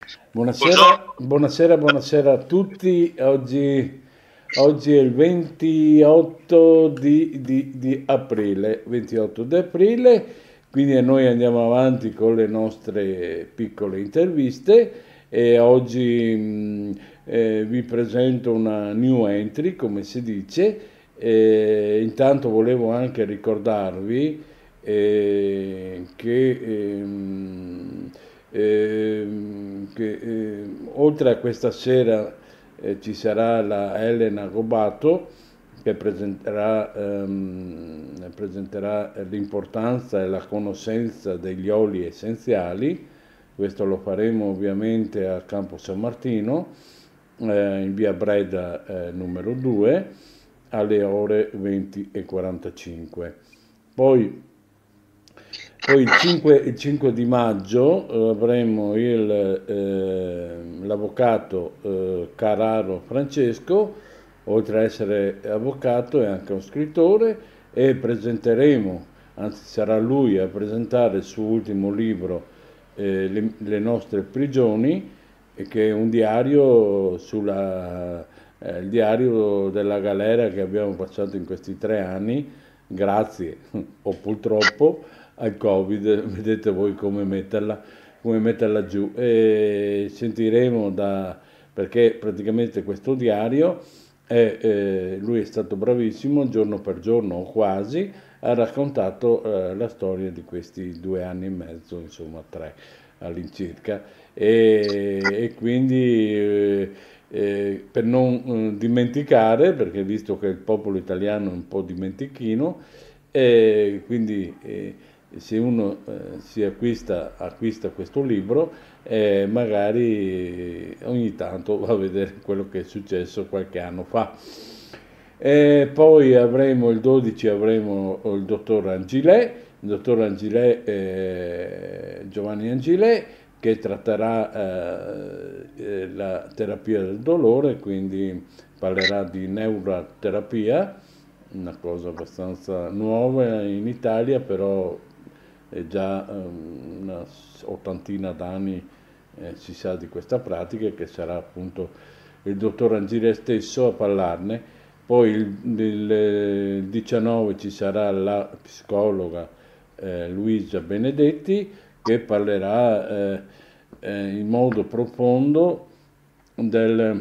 Buonasera, Buongiorno. buonasera, buonasera a tutti. Oggi è il 28 di aprile, 28 di aprile, quindi noi andiamo avanti con le nostre piccole interviste e oggi vi presento una new entry, come si dice. Intanto volevo anche ricordarvi che oltre a questa sera ci sarà la Elena Gobato che presenterà l'importanza e la conoscenza degli oli essenziali. Questo lo faremo ovviamente a Campo San Martino, in via Breda numero 2, alle ore 20:45. Poi poi il 5 di maggio avremo l'avvocato Carraro Francesco, oltre a essere avvocato è anche un scrittore, e presenteremo, anzi sarà lui a presentare il suo ultimo libro, Le nostre prigioni, che è un diario il diario della galera che abbiamo passato in questi 3 anni, grazie o purtroppo al Covid. Vedete voi come metterla giù. E sentiremo perché praticamente questo diario lui è stato bravissimo, giorno per giorno o quasi, ha raccontato la storia di questi 2 anni e mezzo, insomma 3 all'incirca, e quindi per non dimenticare, perché visto che il popolo italiano è un po' dimentichino, quindi se uno acquista questo libro, magari ogni tanto va a vedere quello che è successo qualche anno fa. E poi avremo il 12, avremo il dottor Angilè, Giovanni Angilè, che tratterà la terapia del dolore, quindi parlerà di neuroterapia, una cosa abbastanza nuova in Italia, però è già una ottantina d'anni si sa di questa pratica, che sarà appunto il dottor Angile stesso a parlarne. Poi il 19 ci sarà la psicologa Luisa Benedetti, che parlerà in modo profondo del,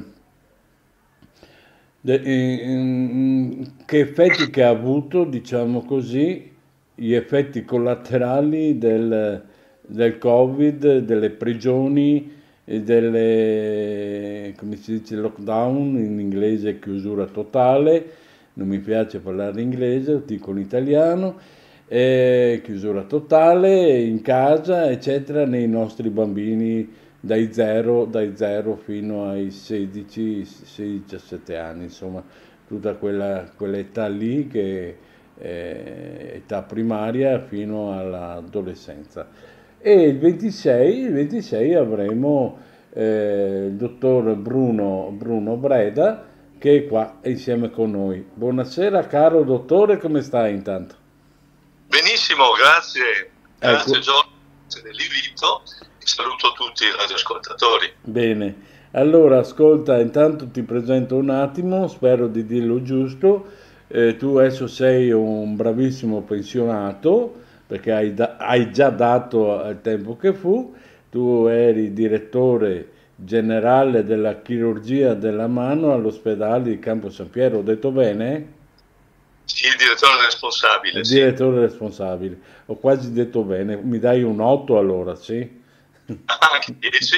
che effetti che ha avuto, diciamo così, gli effetti collaterali del Covid, delle prigioni, e come si dice, lockdown, in inglese chiusura totale, non mi piace parlare inglese, dico in italiano, chiusura totale in casa, eccetera, nei nostri bambini dai 0 fino ai 16-17 anni, insomma, tutta quell'età lì che è età primaria fino all'adolescenza. E il 26 avremo il dottor Bruno Breda, che è qua insieme con noi. Buonasera caro dottore, come stai intanto? Benissimo, grazie. Grazie Ecco, Giorgio dell'invito e saluto tutti i radioascoltatori. bene, allora ascolta, intanto ti presento un attimo, spero di dirlo giusto. Tu adesso sei un bravissimo pensionato, perché hai già dato al tempo che fu. Tu eri direttore generale della chirurgia della mano all'ospedale di Campo San Piero, ho detto bene? Sì, il direttore responsabile, sì. Direttore responsabile, ho quasi detto bene, mi dai un 8 allora, sì? Anche 10.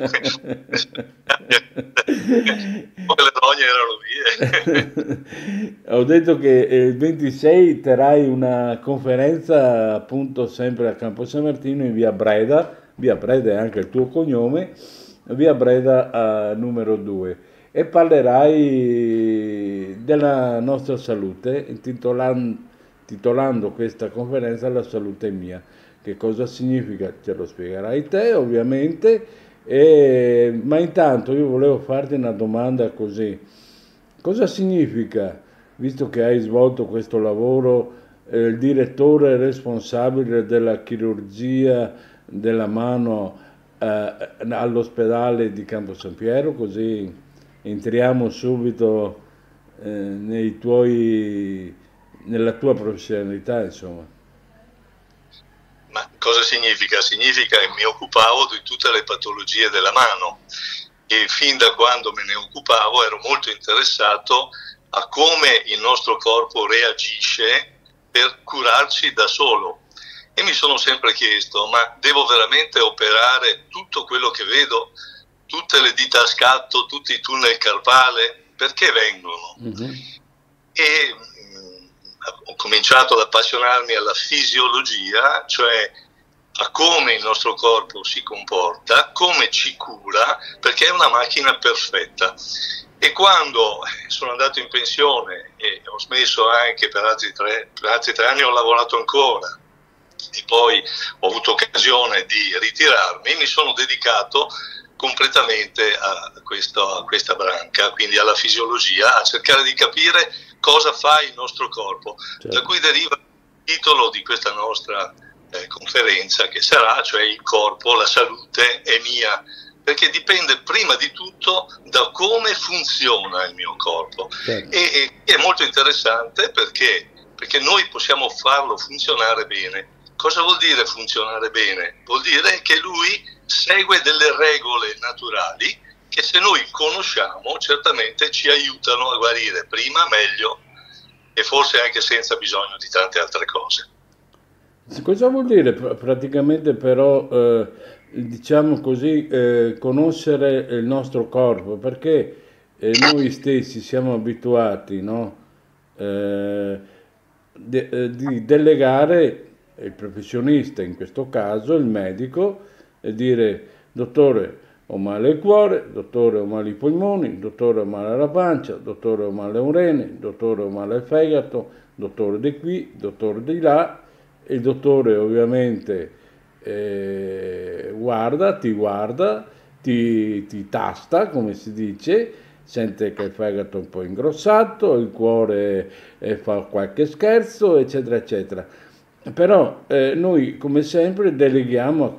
Come le donne erano vie. Ho detto che il 26 terrai una conferenza appunto sempre a Campo San Martino in via Breda è anche il tuo cognome, via Breda numero 2, e parlerai della nostra salute, titolando questa conferenza La salute mia. Che cosa significa? Ce lo spiegherai te, ovviamente, ma intanto io volevo farti una domanda così. Cosa significa, visto che hai svolto questo lavoro, il direttore responsabile della chirurgia della mano all'ospedale di Campo San Piero, così entriamo subito nella tua professionalità, insomma. Ma cosa significa? Significa che mi occupavo di tutte le patologie della mano e fin da quando me ne occupavo ero molto interessato a come il nostro corpo reagisce per curarci da solo. E mi sono sempre chiesto, ma devo veramente operare tutto quello che vedo, tutte le dita a scatto, tutti i tunnel carpale, perché vengono? E ho cominciato ad appassionarmi alla fisiologia, cioè a come il nostro corpo si comporta, come ci cura, perché è una macchina perfetta. E quando sono andato in pensione e ho smesso anche per altri tre anni, ho lavorato ancora, e poi ho avuto occasione di ritirarmi, mi sono dedicato completamente a questa branca, quindi alla fisiologia, a cercare di capire cosa fa il nostro corpo, certo. Da cui deriva il titolo di questa nostra conferenza, che sarà, cioè il corpo, la salute è mia, perché dipende prima di tutto da come funziona il mio corpo, certo. E è molto interessante perché noi possiamo farlo funzionare bene. Cosa vuol dire funzionare bene? Vuol dire che lui segue delle regole naturali che, se noi conosciamo, certamente ci aiutano a guarire prima, meglio e forse anche senza bisogno di tante altre cose. Cosa vuol dire praticamente però, diciamo così, conoscere il nostro corpo? Perché noi stessi siamo abituati, no? Di delegare il professionista, in questo caso il medico, e dire: dottore, ho male al cuore, dottore, ho male ai polmoni, dottore, ho male alla pancia, dottore, ho male a un rene, dottore, ho male al fegato, dottore di qui, dottore di là. Il dottore ovviamente ti tasta, come si dice, sente che il fegato è un po' ingrossato, il cuore fa qualche scherzo, eccetera, eccetera. Però noi, come sempre, deleghiamo a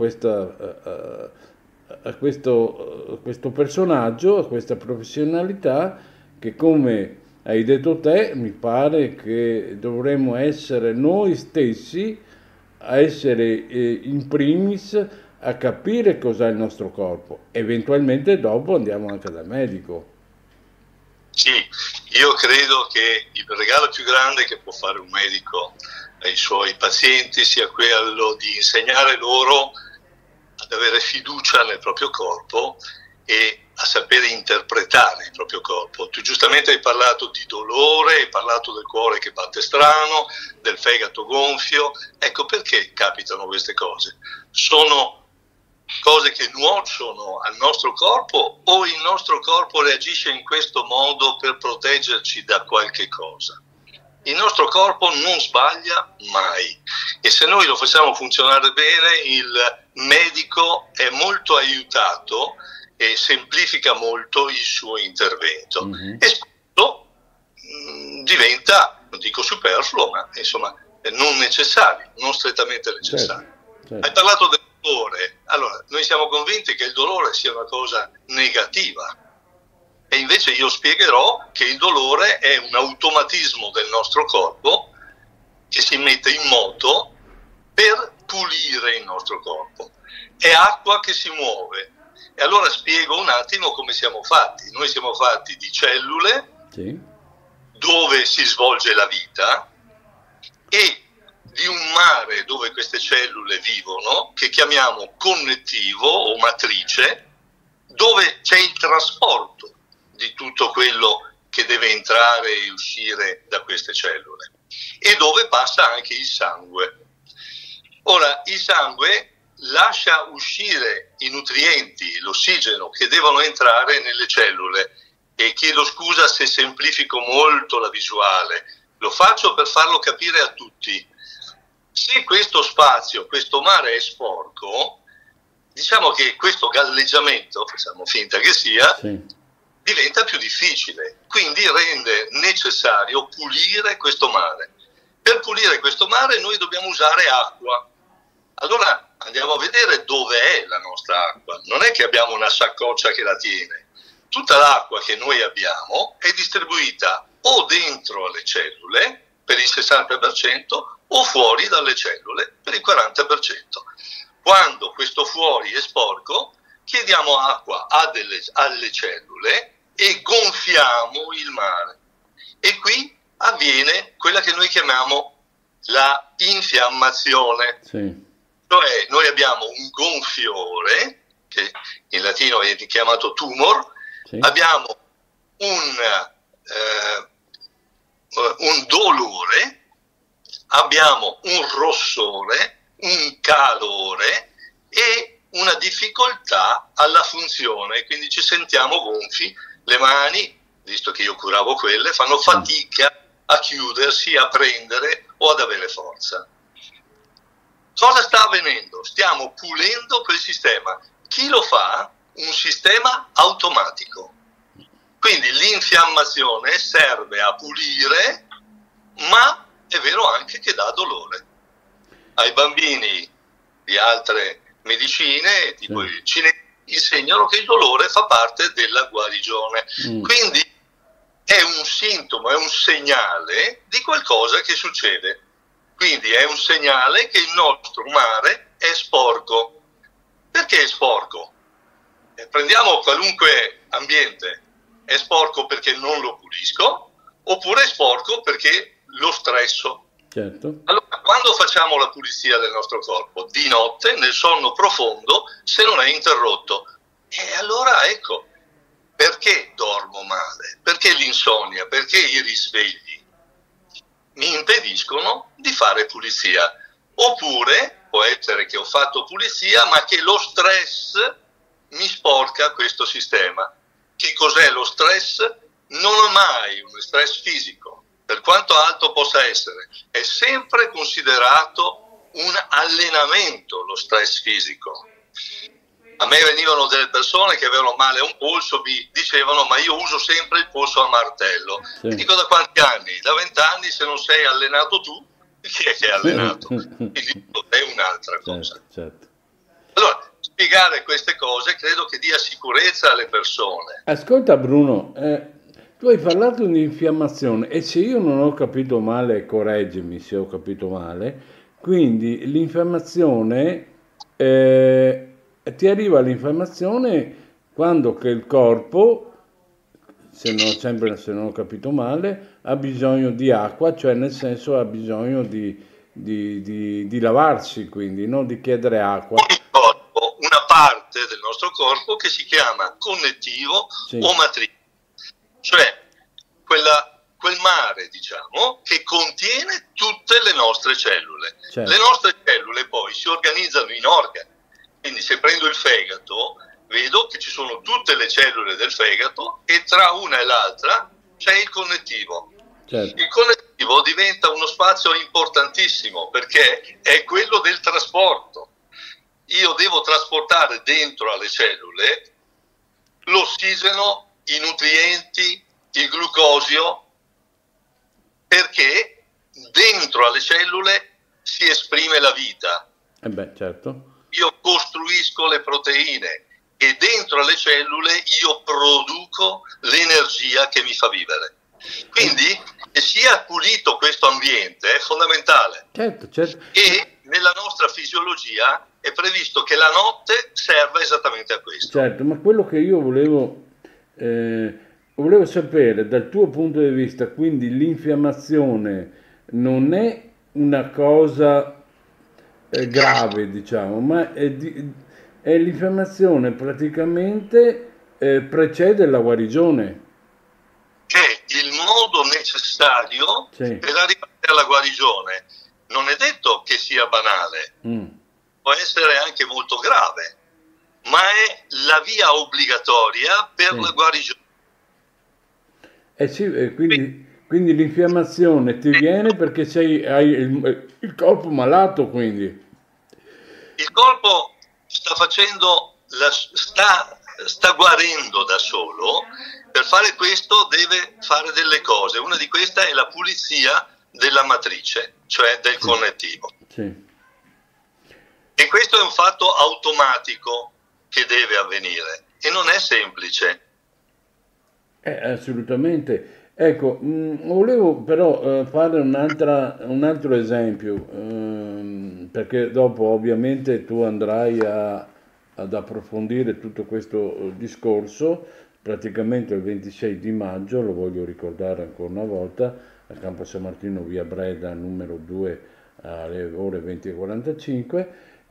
questo personaggio, a questa professionalità, che, come hai detto te, mi pare che dovremmo essere noi stessi a essere in primis a capire cos'è il nostro corpo. Eventualmente dopo andiamo anche dal medico. Sì, io credo che il regalo più grande che può fare un medico ai suoi pazienti sia quello di insegnare loro ad avere fiducia nel proprio corpo e a sapere interpretare il proprio corpo. Tu giustamente hai parlato di dolore, hai parlato del cuore che batte strano, del fegato gonfio. Ecco perché capitano queste cose. Sono cose che nuociono al nostro corpo, o il nostro corpo reagisce in questo modo per proteggerci da qualche cosa? Il nostro corpo non sbaglia mai, e se noi lo facciamo funzionare bene, il medico è molto aiutato e semplifica molto il suo intervento. E spesso diventa, non dico superfluo, ma insomma non necessario, non strettamente necessario. Certo. Hai parlato del dolore. Allora, noi siamo convinti che il dolore sia una cosa negativa, e invece io spiegherò che il dolore è un automatismo del nostro corpo che si mette in moto per pulire il nostro corpo. È acqua che si muove. E allora spiego un attimo come siamo fatti. Noi siamo fatti di cellule, sì, dove si svolge la vita, e di un mare dove queste cellule vivono, che chiamiamo connettivo o matrice, dove c'è il trasporto di tutto quello che deve entrare e uscire da queste cellule, e dove passa anche il sangue. Ora, il sangue lascia uscire i nutrienti, l'ossigeno, che devono entrare nelle cellule. E chiedo scusa se semplifico molto la visuale, lo faccio per farlo capire a tutti. Se questo spazio, questo mare è sporco, diciamo che questo galleggiamento, facciamo finta che sia, sì, diventa più difficile, quindi rende necessario pulire questo mare. Per pulire questo mare noi dobbiamo usare acqua. Allora andiamo a vedere dove è la nostra acqua. Non è che abbiamo una saccoccia che la tiene. Tutta l'acqua che noi abbiamo è distribuita o dentro le cellule per il 60% o fuori dalle cellule per il 40%. Quando questo fuori è sporco, chiediamo acqua alle cellule e gonfiamo il mare. E qui avviene quella che noi chiamiamo la infiammazione. Sì. Cioè noi abbiamo un gonfiore, che in latino è chiamato tumor, sì. Abbiamo un dolore, abbiamo un rossore, un calore e una difficoltà alla funzione, quindi ci sentiamo gonfi, le mani, visto che io curavo quelle, fanno fatica a chiudersi, a prendere o ad avere forza. Cosa sta avvenendo? Stiamo pulendo quel sistema. Chi lo fa? Un sistema automatico. Quindi l'infiammazione serve a pulire, ma è vero anche che dà dolore. Ai bambini di altre medicine, tipo i cinesi, insegnano che il dolore fa parte della guarigione. Quindi è un sintomo, è un segnale di qualcosa che succede. Quindi è un segnale che il nostro mare è sporco. Perché è sporco? Prendiamo qualunque ambiente. È sporco perché non lo pulisco, oppure è sporco perché lo stresso. Certo. Allora, quando facciamo la pulizia del nostro corpo? Di notte, nel sonno profondo, se non è interrotto. E allora ecco, perché dormo male? Perché l'insonnia? Perché i risvegli mi impediscono di fare pulizia? Oppure può essere che ho fatto pulizia, ma che lo stress mi sporca questo sistema. Che cos'è lo stress? Non è mai uno stress fisico, per quanto alto possa essere. È sempre considerato un allenamento lo stress fisico. A me venivano delle persone che avevano male a un polso, mi dicevano: ma io uso sempre il polso a martello. Sì. Dico: da quanti anni? Da 20 anni, se non sei allenato tu, chi è che è allenato? È un'altra cosa. Certo. Allora, spiegare queste cose credo che dia sicurezza alle persone. Ascolta Bruno, tu hai parlato di infiammazione e se io non ho capito male, correggimi se ho capito male, quindi l'infiammazione, ti arriva l'infiammazione quando che il corpo, se non ho capito male, ha bisogno di acqua, cioè nel senso ha bisogno di lavarsi, quindi non di chiedere acqua. Una parte del nostro corpo che si chiama connettivo o matrice, cioè quel mare, diciamo, che contiene tutte le nostre cellule. Certo. Le nostre cellule poi si organizzano in organi, quindi se prendo il fegato vedo che ci sono tutte le cellule del fegato e tra una e l'altra c'è il connettivo. Certo. Il connettivo diventa uno spazio importantissimo perché è quello del trasporto. Io devo trasportare dentro alle cellule l'ossigeno, i nutrienti, il glucosio, perché dentro alle cellule si esprime la vita. Certo. Io costruisco le proteine e dentro alle cellule io produco l'energia che mi fa vivere. Quindi che sia pulito questo ambiente è fondamentale. Certo. E nella nostra fisiologia è previsto che la notte serva esattamente a questo. Certo, ma quello che io volevo sapere dal tuo punto di vista, quindi l'infiammazione non è una cosa grave, diciamo, ma è l'infiammazione praticamente precede la guarigione. È il modo necessario per arrivare alla guarigione. Non è detto che sia banale. Può essere anche molto grave, ma è la via obbligatoria per la guarigione. Quindi l'infiammazione ti viene perché hai il corpo malato, quindi. Il corpo sta guarendo da solo. Per fare questo deve fare delle cose. Una di queste è la pulizia della matrice, cioè del connettivo. Sì. E questo è un fatto automatico che deve avvenire e non è semplice. Assolutamente. Ecco, volevo però fare un altro esempio, perché dopo ovviamente tu andrai ad approfondire tutto questo discorso, praticamente il 26 di maggio, lo voglio ricordare ancora una volta, a Campo San Martino, via Breda, numero 2, alle ore 20:45.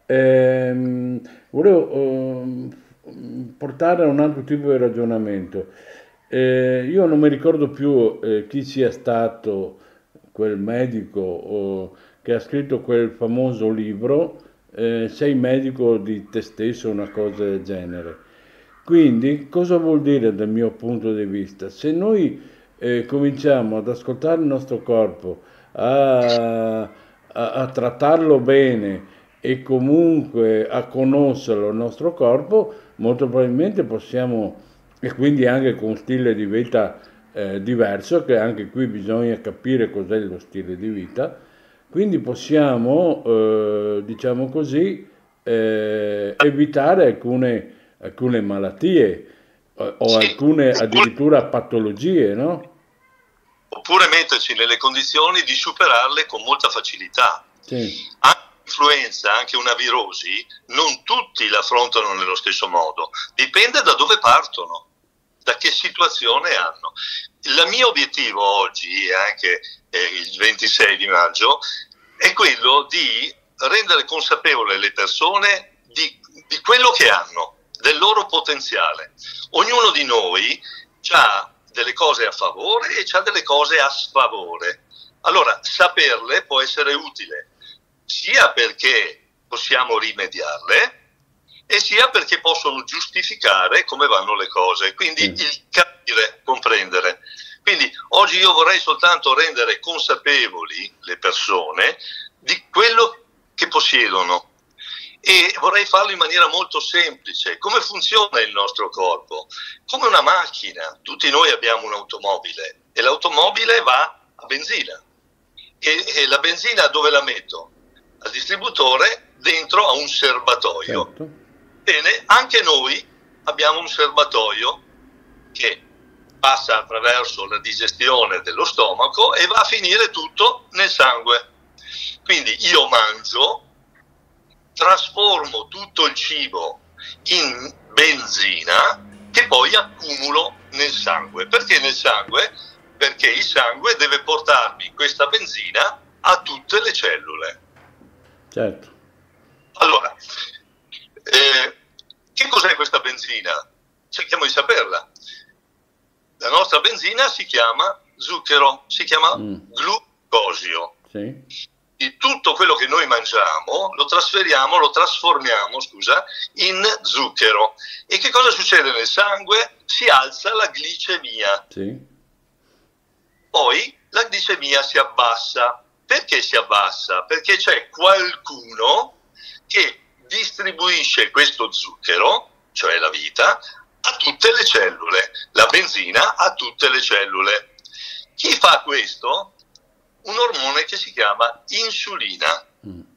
Volevo portare a un altro tipo di ragionamento. Io non mi ricordo più chi sia stato quel medico che ha scritto quel famoso libro, Sei medico di te stesso, una cosa del genere. Quindi, cosa vuol dire dal mio punto di vista? Se noi cominciamo ad ascoltare il nostro corpo, a trattarlo bene e comunque a conoscerlo il nostro corpo, molto probabilmente possiamo, e quindi anche con un stile di vita diverso, che anche qui bisogna capire cos'è lo stile di vita, quindi possiamo, diciamo così, evitare alcune malattie o Sì. alcune addirittura patologie, no? Oppure metterci nelle condizioni di superarle con molta facilità. Sì, Anche l'influenza, anche una virosi, non tutti l'affrontano nello stesso modo, dipende da dove partono, da che situazione hanno. Il mio obiettivo oggi, e anche il 26 di maggio, è quello di rendere consapevole le persone di quello che hanno, del loro potenziale. Ognuno di noi ha delle cose a favore e ha delle cose a sfavore. Allora, saperle può essere utile, sia perché possiamo rimediarle e sia perché possono giustificare come vanno le cose. Quindi il capire, comprendere. Quindi oggi io vorrei soltanto rendere consapevoli le persone di quello che possiedono e vorrei farlo in maniera molto semplice. Come funziona il nostro corpo? Come una macchina. Tutti noi abbiamo un'automobile e l'automobile va a benzina. E la benzina dove la metto? Al distributore, dentro a un serbatoio. certo. Bene, anche noi abbiamo un serbatoio che passa attraverso la digestione dello stomaco e va a finire tutto nel sangue. Quindi io mangio, trasformo tutto il cibo in benzina che poi accumulo nel sangue. Perché nel sangue? Perché il sangue deve portarmi questa benzina a tutte le cellule. Certo. Allora, che cos'è questa benzina? Cerchiamo di saperla. La nostra benzina si chiama zucchero, si chiama glucosio. Sì. Di tutto quello che noi mangiamo lo trasformiamo, in zucchero. E che cosa succede nel sangue? Si alza la glicemia. Sì. Poi la glicemia si abbassa. Perché si abbassa? Perché c'è qualcuno che distribuisce questo zucchero, cioè la vita, a tutte le cellule, la benzina a tutte le cellule. Chi fa questo? Un ormone che si chiama insulina.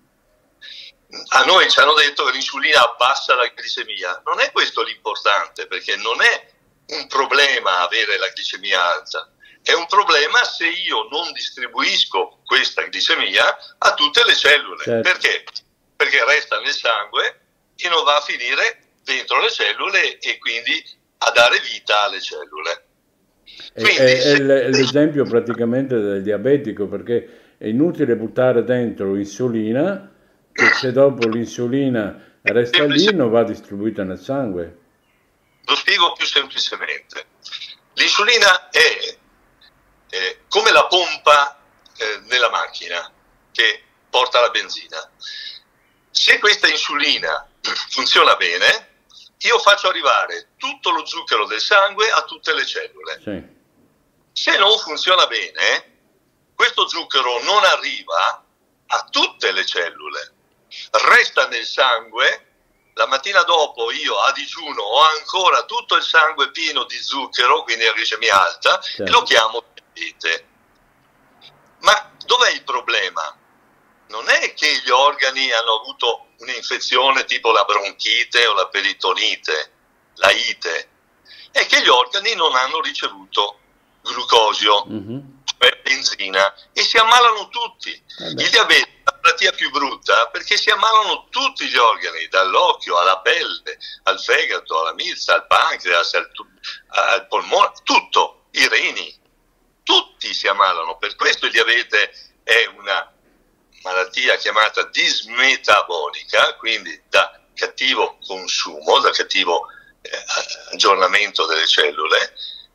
A noi ci hanno detto che l'insulina abbassa la glicemia. Non è questo l'importante, perché non è un problema avere la glicemia alta. È un problema se io non distribuisco questa glicemia a tutte le cellule. Certo. Perché? Perché resta nel sangue e non va a finire dentro le cellule e quindi a dare vita alle cellule. Quindi, È l'esempio praticamente del diabetico, perché è inutile buttare dentro insulina, che se dopo l'insulina resta lì non va distribuita nel sangue. Lo spiego più semplicemente. L'insulina è come la pompa nella macchina che porta la benzina. Se questa insulina funziona bene, io faccio arrivare tutto lo zucchero del sangue a tutte le cellule. Sì. Se non funziona bene, questo zucchero non arriva a tutte le cellule, resta nel sangue. La mattina dopo io a digiuno ho ancora tutto il sangue pieno di zucchero, quindi a glicemia alta, Certo. e lo chiamo diabete. Ma dov'è il problema? Non è che gli organi hanno avuto un'infezione tipo la bronchite o la peritonite, la ite, è che gli organi non hanno ricevuto glucosio, cioè benzina, e si ammalano tutti. Il diabete è la malattia più brutta perché si ammalano tutti gli organi, dall'occhio alla pelle, al fegato, alla milza, al pancreas, al polmone, tutto, i reni, tutti si ammalano. Per questo il diabete è una malattia chiamata dismetabolica, quindi da cattivo consumo, da cattivo aggiornamento delle cellule,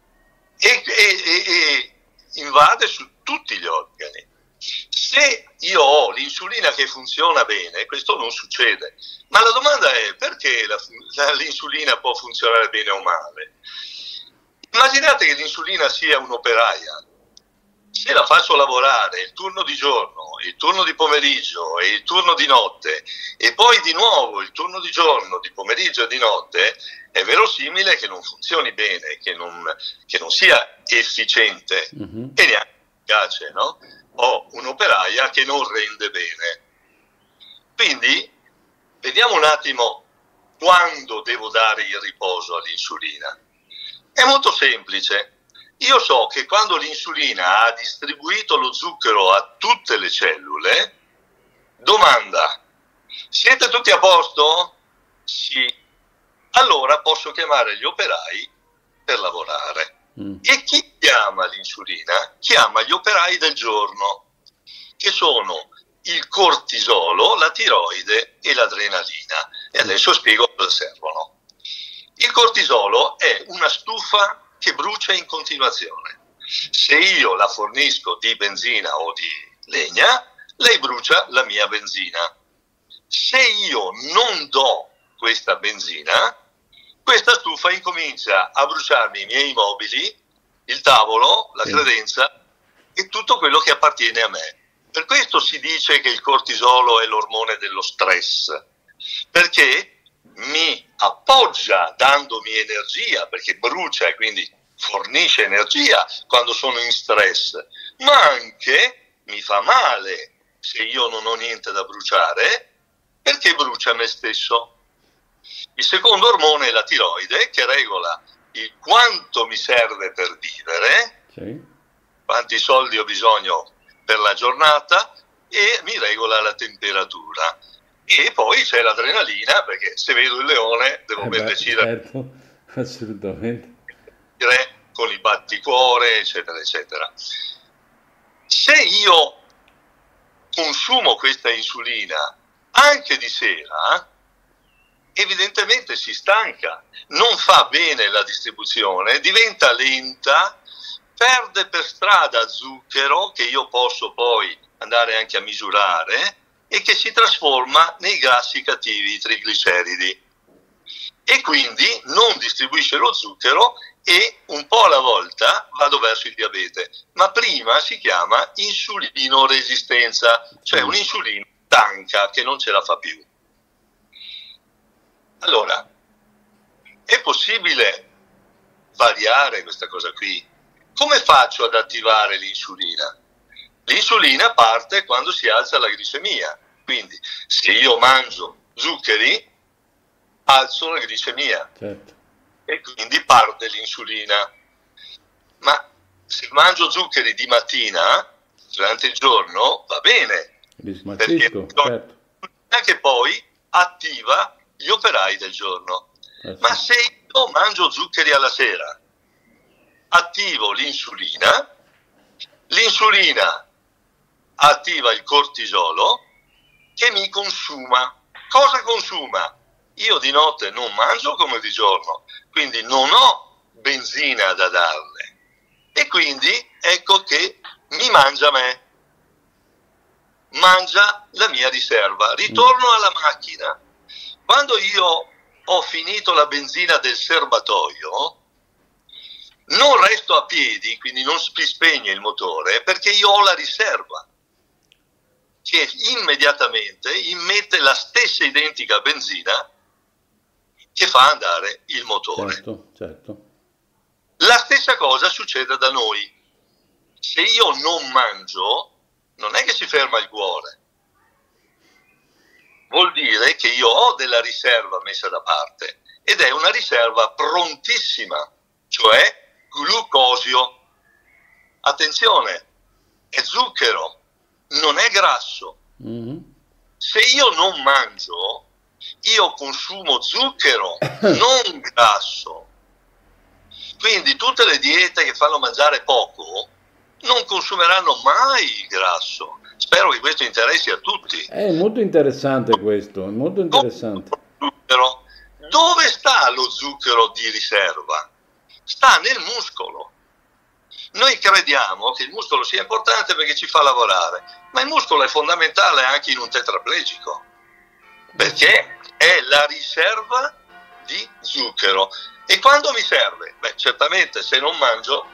e invade su tutti gli organi. Se io ho l'insulina che funziona bene, questo non succede. Ma la domanda è: perché l'insulina può funzionare bene o male? Immaginate che l'insulina sia un'operaia. Se la faccio lavorare il turno di giorno, il turno di pomeriggio e il turno di notte, e poi di nuovo il turno di giorno, di pomeriggio e di notte, è verosimile che non funzioni bene, che non sia efficiente e neanche efficace, no? Ho un'operaia che non rende bene. Quindi vediamo un attimo quando devo dare il riposo all'insulina. È molto semplice. Io so che quando l'insulina ha distribuito lo zucchero a tutte le cellule, domanda: siete tutti a posto? Sì. Allora posso chiamare gli operai per lavorare. E chi chiama l'insulina? Chiama gli operai del giorno, che sono il cortisolo, la tiroide e l'adrenalina. E adesso spiego cosa servono. Il cortisolo è una stufa che brucia in continuazione. Se io la fornisco di benzina o di legna, lei brucia la mia benzina. Se io non do questa benzina, questa stufa incomincia a bruciarmi i miei mobili, il tavolo, la credenza e tutto quello che appartiene a me. Per questo si dice che il cortisolo è l'ormone dello stress, perché mi appoggia dandomi energia, perché brucia e quindi fornisce energia quando sono in stress, ma anche mi fa male se io non ho niente da bruciare, perché brucia me stesso. Il secondo ormone è la tiroide, che regola il quanto mi serve per vivere, quanti soldi ho bisogno per la giornata, e mi regola la temperatura. E poi c'è l'adrenalina, perché se vedo il leone devo ben decidere, certo, assolutamente, con i batticuore, eccetera, eccetera. Se io consumo questa insulina anche di sera, evidentemente si stanca, non fa bene la distribuzione, diventa lenta, perde per strada zucchero, che io posso poi andare anche a misurare, e che si trasforma nei grassi cattivi, i trigliceridi, e quindi non distribuisce lo zucchero e un po' alla volta vado verso il diabete. Ma prima si chiama insulinoresistenza, cioè un'insulina stanca che non ce la fa più. Allora, è possibile variare questa cosa qui? Come faccio ad attivare l'insulina? L'insulina parte quando si alza la glicemia, quindi se io mangio zuccheri alzo la glicemia, e quindi parte l'insulina. Ma se mangio zuccheri di mattina, durante il giorno, va bene, perché che poi attiva gli operai del giorno. Ma se io mangio zuccheri alla sera, attivo l'insulina, l'insulina attiva il cortisolo che mi consuma. Cosa consuma? Io di notte non mangio come di giorno, quindi non ho benzina da darle, e quindi ecco che mi mangia me, mangia la mia riserva. Ritorno alla macchina. Quando io ho finito la benzina del serbatoio, non resto a piedi, quindi non si spegne il motore, perché io ho la riserva che immediatamente immette la stessa identica benzina che fa andare il motore. Certo. La stessa cosa succede da noi. Se io non mangio, non è che si ferma il cuore. vuol dire che io ho della riserva messa da parte, ed è una riserva prontissima, cioè glucosio. Attenzione, è zucchero, non è grasso. Se io non mangio, io consumo zucchero, non grasso. Quindi tutte le diete che fanno mangiare poco non consumeranno mai il grasso. Spero che questo interessi a tutti. È molto interessante questo, è molto interessante. Dove sta lo zucchero di riserva? Sta nel muscolo. Noi crediamo che il muscolo sia importante perché ci fa lavorare, ma il muscolo è fondamentale anche in un tetraplegico, perché è la riserva di zucchero. E quando mi serve? Beh, certamente se non mangio,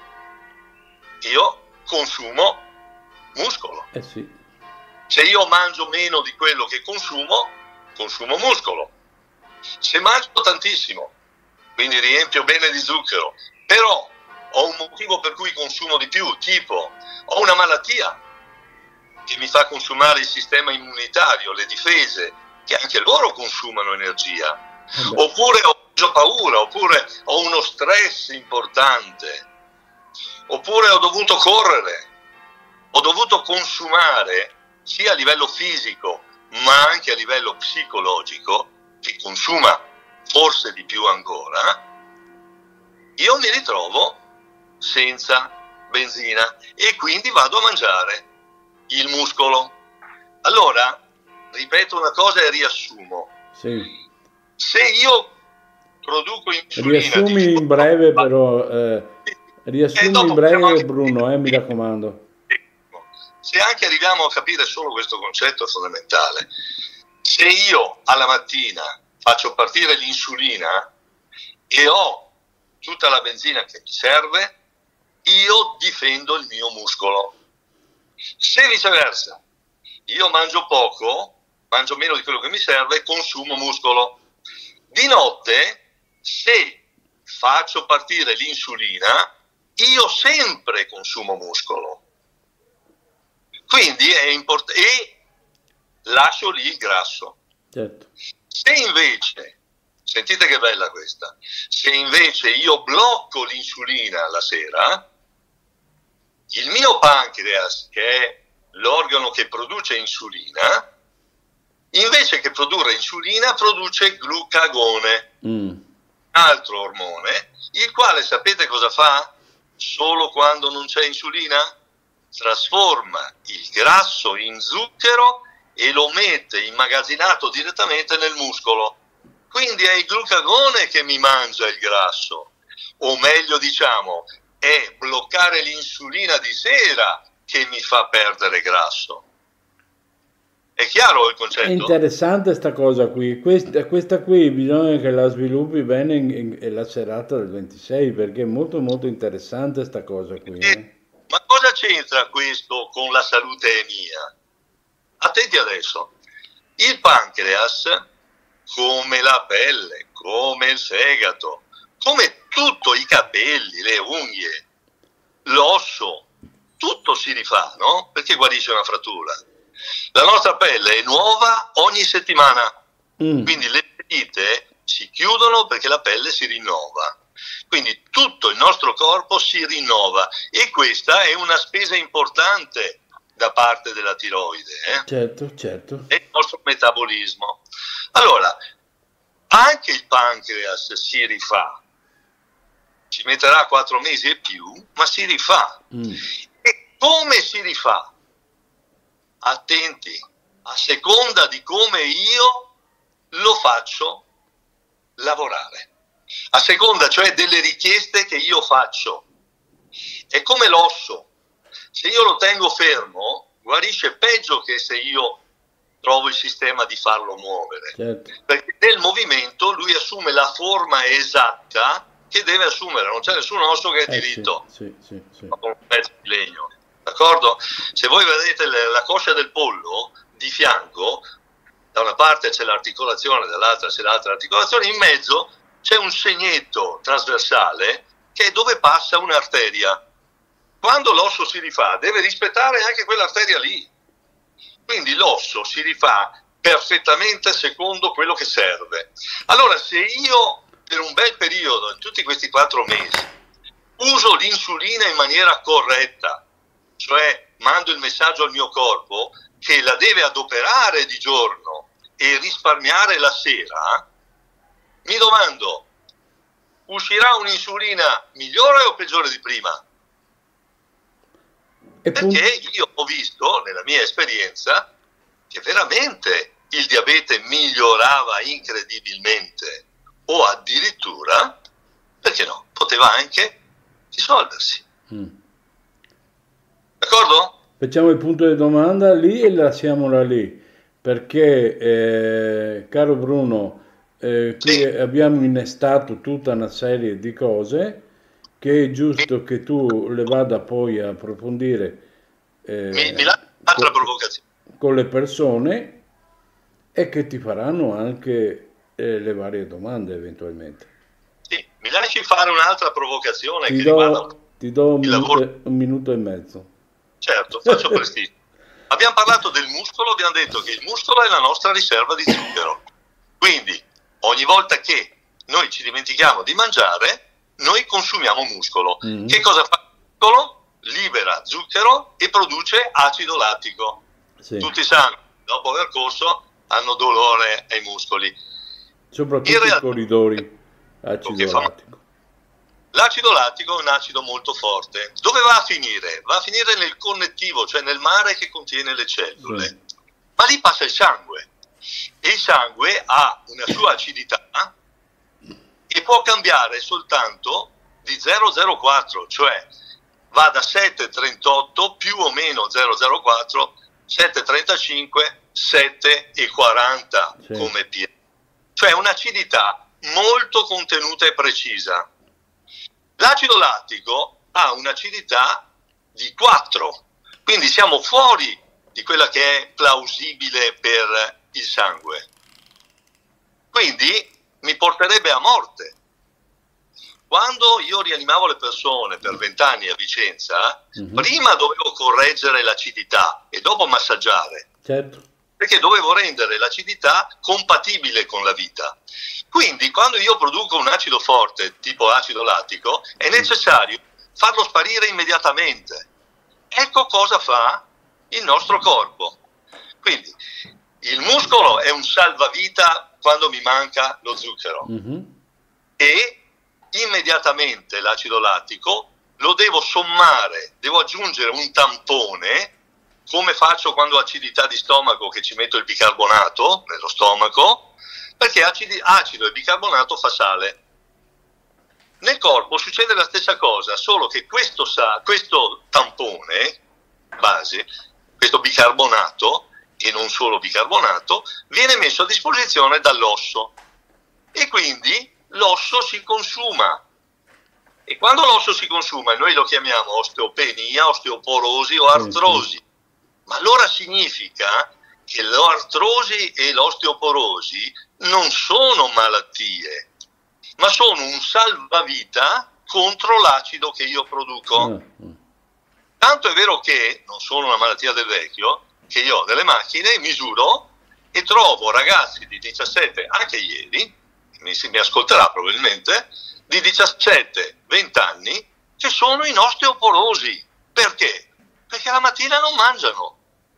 io consumo muscolo. Sì. Se io mangio meno di quello che consumo muscolo. Se mangio tantissimo, quindi riempio bene di zucchero, però ho un motivo per cui consumo di più, tipo ho una malattia che mi fa consumare il sistema immunitario, le difese, che anche loro consumano energia, oppure ho paura, oppure ho uno stress importante, oppure ho dovuto correre, ho dovuto consumare sia a livello fisico ma anche a livello psicologico, che consuma forse di più ancora, io mi ritrovo senza benzina e quindi vado a mangiare il muscolo. Allora, ripeto una cosa e riassumo. Sì. Se io produco insulina... Riassumi in breve però, riassumi in breve Bruno, mi raccomando. Se anche arriviamo a capire solo questo concetto è fondamentale. Se io alla mattina faccio partire l'insulina e ho tutta la benzina che mi serve, io difendo il mio muscolo. Se viceversa, io mangio poco, mangio meno di quello che mi serve, consumo muscolo. Di notte, se faccio partire l'insulina, io sempre consumo muscolo. Quindi è importante, e lascio lì il grasso. Certo. Se invece, sentite che bella questa, se invece io blocco l'insulina la sera, il mio pancreas, che è l'organo che produce insulina, invece che produrre insulina produce glucagone, altro ormone, il quale sapete cosa fa? Solo quando non c'è insulina? Trasforma il grasso in zucchero e lo mette immagazzinato direttamente nel muscolo. Quindi è il glucagone che mi mangia il grasso, o meglio diciamo, è bloccare l'insulina di sera che mi fa perdere grasso. È chiaro il concetto? È interessante sta cosa qui. Questa qui bisogna che la sviluppi bene in la serata del 26, perché è molto molto interessante sta cosa qui. Ma cosa c'entra questo con la salute mia? Attenti adesso. Il pancreas, come la pelle, come il fegato, come tutto, i capelli, le unghie, l'osso, tutto si rifà, no? Perché guarisce una frattura. La nostra pelle è nuova ogni settimana, quindi le ferite si chiudono perché la pelle si rinnova. Quindi tutto il nostro corpo si rinnova e questa è una spesa importante da parte della tiroide. Certo, certo. È il nostro metabolismo. Allora, anche il pancreas si rifà. Ci metterà 4 mesi e più, ma si rifà. E come si rifà? Attenti, a seconda di come io lo faccio lavorare. A seconda, cioè, delle richieste che io faccio. È come l'osso. Se io lo tengo fermo, guarisce peggio che se io trovo il sistema di farlo muovere. Certo. Perché nel movimento lui assume la forma esatta che deve assumere. Non c'è nessun osso che è diritto. Sì. Con un pezzo di legno. D'accordo? Se voi vedete la coscia del pollo di fianco, da una parte c'è l'articolazione, dall'altra c'è l'altra articolazione, in mezzo c'è un segnetto trasversale che è dove passa un'arteria. Quando l'osso si rifà deve rispettare anche quell'arteria lì. Quindi l'osso si rifà perfettamente secondo quello che serve. Allora, se io per un bel periodo, in tutti questi 4 mesi, uso l'insulina in maniera corretta, cioè mando il messaggio al mio corpo che la deve adoperare di giorno e risparmiare la sera, mi domando, uscirà un'insulina migliore o peggiore di prima? Perché io ho visto, nella mia esperienza, che veramente il diabete migliorava incredibilmente, o addirittura, perché no, poteva anche risolversi. D'accordo? Facciamo il punto di domanda lì e lasciamola lì, perché, caro Bruno, qui Sì. abbiamo innestato tutta una serie di cose che è giusto che tu le vada poi a approfondire Mi lascia un'altra provocazione. con le persone e che ti faranno anche le varie domande eventualmente. Sì, mi lasci fare un'altra provocazione che riguarda Ti do il lavoro. un minuto e mezzo. Certo, faccio prestissimo. Abbiamo parlato del muscolo, abbiamo detto che il muscolo è la nostra riserva di zucchero. Quindi, ogni volta che noi ci dimentichiamo di mangiare, noi consumiamo muscolo. Che cosa fa il muscolo? Libera zucchero e produce acido lattico. Sì. Tutti sanno, dopo aver corso, hanno dolore ai muscoli. Soprattutto i corridori, acido lattico. L'acido lattico è un acido molto forte. Dove va a finire? Va a finire nel connettivo, cioè nel mare che contiene le cellule. Sì. Ma lì passa il sangue. E il sangue ha una sua acidità e può cambiare soltanto di 0,04, cioè va da 7,38 più o meno 0,04, 7,35, 7,40 sì. Come pH. Cioè un'acidità molto contenuta e precisa. L'acido lattico ha un'acidità di 4, quindi siamo fuori di quella che è plausibile per il sangue. Quindi mi porterebbe a morte. Quando io rianimavo le persone per 20 anni a Vicenza, prima dovevo correggere l'acidità e dopo massaggiare. Certo. Perché dovevo rendere l'acidità compatibile con la vita. Quindi quando io produco un acido forte, tipo acido lattico, è necessario farlo sparire immediatamente. Ecco cosa fa il nostro corpo. Quindi il muscolo è un salvavita quando mi manca lo zucchero. E immediatamente l'acido lattico lo devo sommare, devo aggiungere un tampone, come faccio quando ho acidità di stomaco che ci metto il bicarbonato nello stomaco, perché acido e bicarbonato fa sale. Nel corpo succede la stessa cosa, solo che questo tampone base, questo bicarbonato, e non solo bicarbonato, viene messo a disposizione dall'osso e quindi l'osso si consuma. E quando l'osso si consuma, noi lo chiamiamo osteopenia, osteoporosi o artrosi. Ma allora significa che l'artrosi e l'osteoporosi non sono malattie, ma sono un salvavita contro l'acido che io produco. Tanto è vero che, non sono una malattia del vecchio, che io ho delle misuro e trovo ragazzi di 17, anche ieri, mi ascolterà probabilmente, di 17-20 anni, che sono in osteoporosi. Perché? Perché la mattina non mangiano.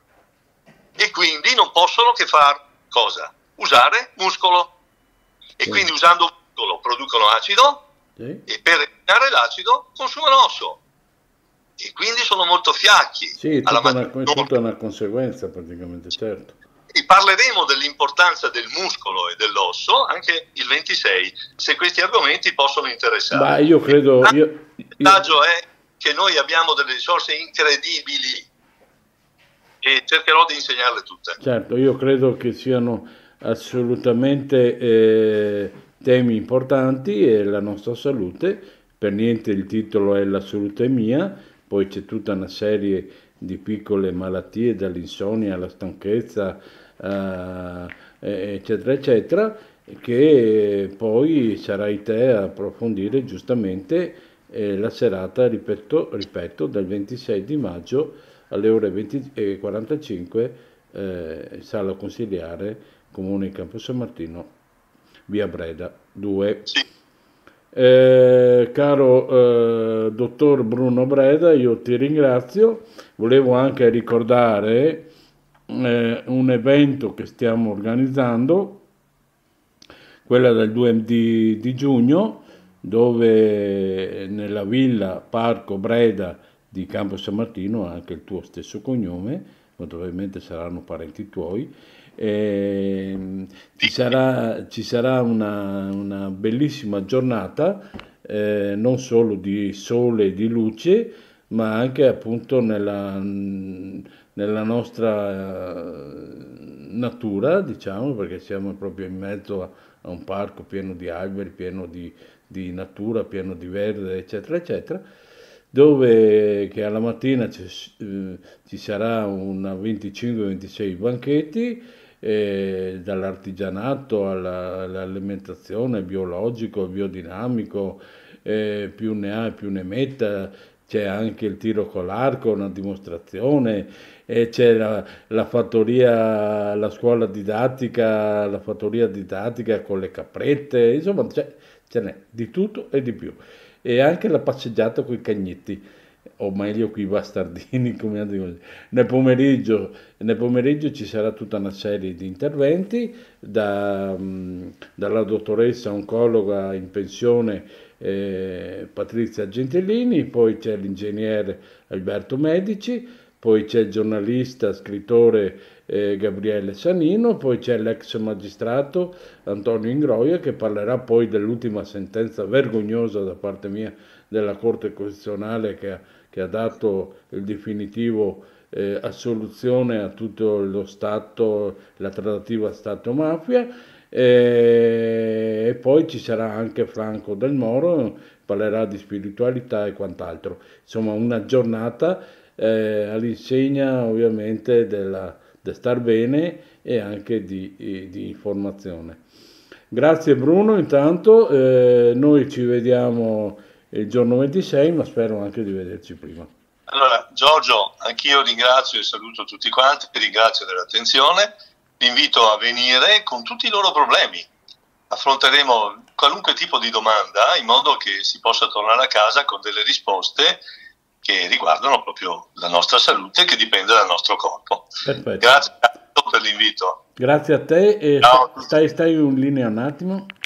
E quindi non possono che far cosa? Usare muscolo. E quindi usando muscolo producono acido e per eliminare l'acido consumano osso. E quindi sono molto fiacchi. Sì, è tutta una conseguenza praticamente, certo. E parleremo dell'importanza del muscolo e dell'osso anche il 26, se questi argomenti possono interessare. Ma io credo... Il messaggio è che noi abbiamo delle risorse incredibili e cercherò di insegnarle tutte. Certo, io credo che siano assolutamente temi importanti e la nostra salute, per niente il titolo è La salute mia, poi c'è tutta una serie di piccole malattie, dall'insonnia alla stanchezza, eccetera, eccetera, che poi sarai te a approfondire giustamente la serata, ripeto, dal 26 di maggio alle ore 20:45 sala consiliare, Comune di Campo San Martino, via Breda 2. Sì. Caro dottor Bruno Breda, io ti ringrazio. Volevo anche ricordare un evento che stiamo organizzando, quella del 2 di giugno, dove nella villa Parco Breda di Campo San Martino, anche il tuo stesso cognome, molto probabilmente saranno parenti tuoi, ci sarà una bellissima giornata, non solo di sole e di luce, ma anche appunto nella nostra natura, diciamo, perché siamo proprio in mezzo a un parco pieno di alberi, pieno di natura, pieno di verde, eccetera, eccetera, dove che alla mattina ci sarà una 25-26 banchetti, dall'artigianato all'alimentazione biologico, biodinamico, più ne ha più ne metta. C'è anche il tiro con l'arco, una dimostrazione, e c'è la fattoria, la fattoria didattica con le caprette, insomma ce n'è di tutto e di più. E anche la passeggiata con i cagnetti, o meglio con i bastardini, come dico. Nel pomeriggio ci sarà tutta una serie di interventi dalla dottoressa oncologa in pensione Patrizia Gentilini, poi c'è l'ingegnere Alberto Medici, poi c'è il giornalista, scrittore Gabriele Sanino, poi c'è l'ex magistrato Antonio Ingroia, che parlerà poi dell'ultima sentenza vergognosa da parte mia della Corte Costituzionale che ha dato il definitivo assoluzione a tutto lo Stato, la trattativa Stato-mafia. E poi ci sarà anche Franco Del Moro, parlerà di spiritualità e quant'altro. Insomma, una giornata all'insegna ovviamente del star bene e anche di informazione. Grazie Bruno, intanto noi ci vediamo il giorno 26, ma spero anche di vederci prima. Allora, Giorgio, anch'io ringrazio e saluto tutti quanti, vi ringrazio dell'attenzione, vi invito a venire con tutti i loro problemi. Affronteremo qualunque tipo di domanda in modo che si possa tornare a casa con delle risposte che riguardano proprio la nostra salute, che dipende dal nostro corpo. Perfetto. Grazie per l'invito. Grazie a te e Ciao. stai in linea un attimo.